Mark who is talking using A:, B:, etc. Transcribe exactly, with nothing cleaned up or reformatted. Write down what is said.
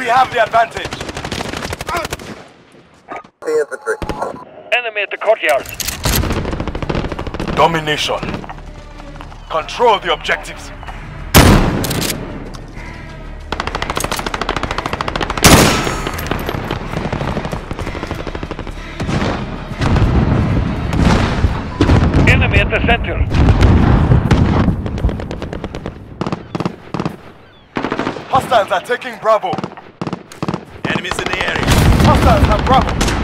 A: have the advantage.
B: The infantry.
C: Enemy at the courtyard.
A: Domination. Control the objectives.
C: Enemy at the center.
A: Hostiles are taking Bravo.
D: Enemies in the area.
A: Hostiles have Bravo.